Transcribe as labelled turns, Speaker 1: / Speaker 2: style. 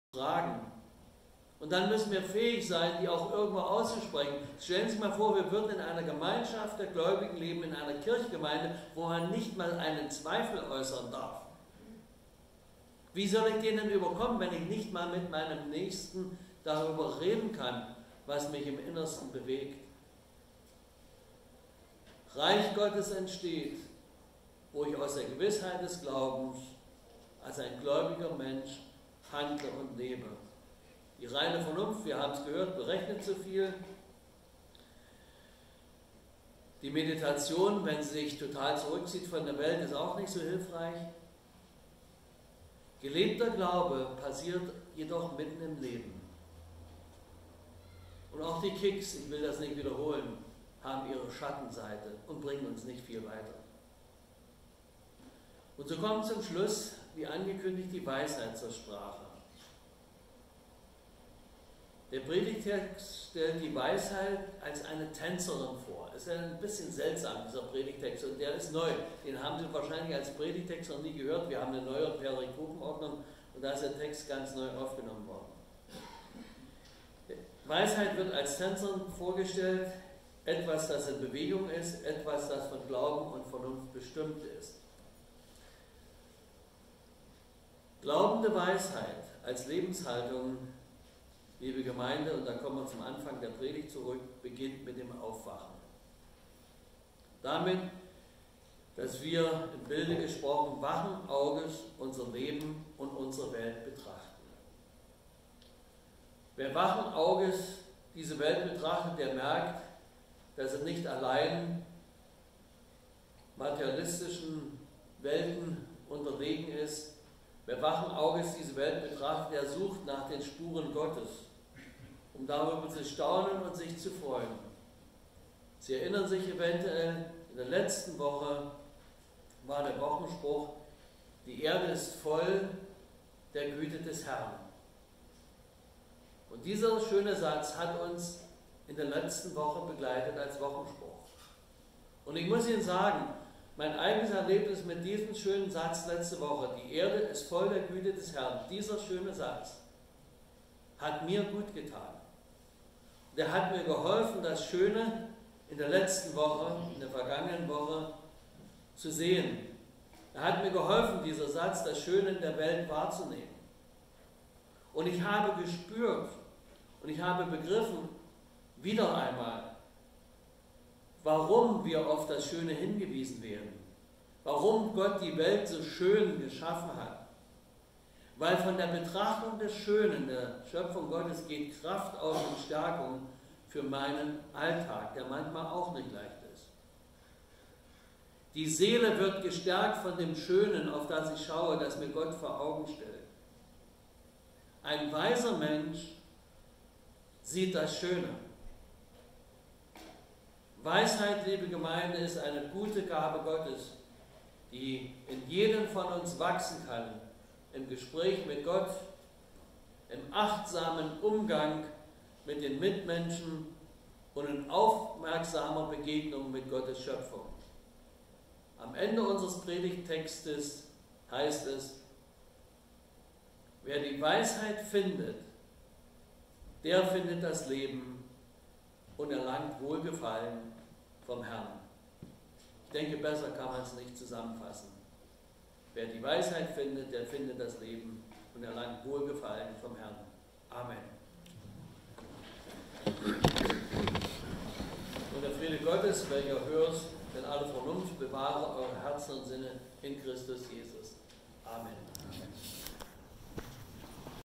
Speaker 1: fragen. Und dann müssen wir fähig sein, die auch irgendwo auszusprechen. Stellen Sie sich mal vor, wir würden in einer Gemeinschaft der Gläubigen leben, in einer Kirchgemeinde, wo man nicht mal einen Zweifel äußern darf. Wie soll ich den denn überkommen, wenn ich nicht mal mit meinem Nächsten darüber reden kann, was mich im Innersten bewegt? Reich Gottes entsteht, wo ich aus der Gewissheit des Glaubens als ein gläubiger Mensch handle und lebe. Die reine Vernunft, wir haben es gehört, berechnet zu viel. Die Meditation, wenn sie sich total zurückzieht von der Welt, ist auch nicht so hilfreich. Gelebter Glaube passiert jedoch mitten im Leben. Und auch die Kicks, ich will das nicht wiederholen, haben ihre Schattenseite und bringen uns nicht viel weiter. Und so kommt zum Schluss, wie angekündigt, die Weisheit zur Sprache. Der Predigtext stellt die Weisheit als eine Tänzerin vor. Es ist ein bisschen seltsam, dieser Predigtext, und der ist neu. Den haben Sie wahrscheinlich als Predigtext noch nie gehört. Wir haben eine neue Perikopenordnung und da ist der Text ganz neu aufgenommen worden. Weisheit wird als Tänzerin vorgestellt, etwas, das in Bewegung ist, etwas, das von Glauben und Vernunft bestimmt ist. Glaubende Weisheit als Lebenshaltung, liebe Gemeinde, und da kommen wir zum Anfang der Predigt zurück, beginnt mit dem Aufwachen. Damit, dass wir im Bilde gesprochen wachen Auges unser Leben und unsere Welt betrachten. Wer wachen Auges diese Welt betrachtet, der merkt, dass er nicht allein materialistischen Welten unterlegen ist. Wer wachen Auges diese Welt betrachtet, der sucht nach den Spuren Gottes, um darüber zu staunen und sich zu freuen. Sie erinnern sich eventuell, in der letzten Woche war der Wochenspruch, die Erde ist voll der Güte des Herrn. Und dieser schöne Satz hat uns in der letzten Woche begleitet als Wochenspruch. Und ich muss Ihnen sagen, mein eigenes Erlebnis mit diesem schönen Satz letzte Woche, die Erde ist voll der Güte des Herrn, dieser schöne Satz hat mir gut getan. Der hat mir geholfen, das Schöne in der letzten Woche, in der vergangenen Woche zu sehen. Er hat mir geholfen, dieser Satz, das Schöne in der Welt wahrzunehmen. Und ich habe gespürt und ich habe begriffen, wieder einmal, warum wir auf das Schöne hingewiesen werden. Warum Gott die Welt so schön geschaffen hat. Weil von der Betrachtung des Schönen, der Schöpfung Gottes, geht Kraft aus und Stärkung für meinen Alltag, der manchmal auch nicht leicht ist. Die Seele wird gestärkt von dem Schönen, auf das ich schaue, das mir Gott vor Augen stellt. Ein weiser Mensch sieht das Schöne. Weisheit, liebe Gemeinde, ist eine gute Gabe Gottes, die in jedem von uns wachsen kann, im Gespräch mit Gott, im achtsamen Umgang mit den Mitmenschen und in aufmerksamer Begegnung mit Gottes Schöpfung. Am Ende unseres Predigttextes heißt es, wer die Weisheit findet, der findet das Leben und erlangt Wohlgefallen vom Herrn. Ich denke, besser kann man es nicht zusammenfassen. Wer die Weisheit findet, der findet das Leben und erlangt Wohlgefallen vom Herrn. Amen. Und der Friede Gottes, welcher hörst, in aller Vernunft bewahre eure Herzen und Sinne in Christus Jesus. Amen.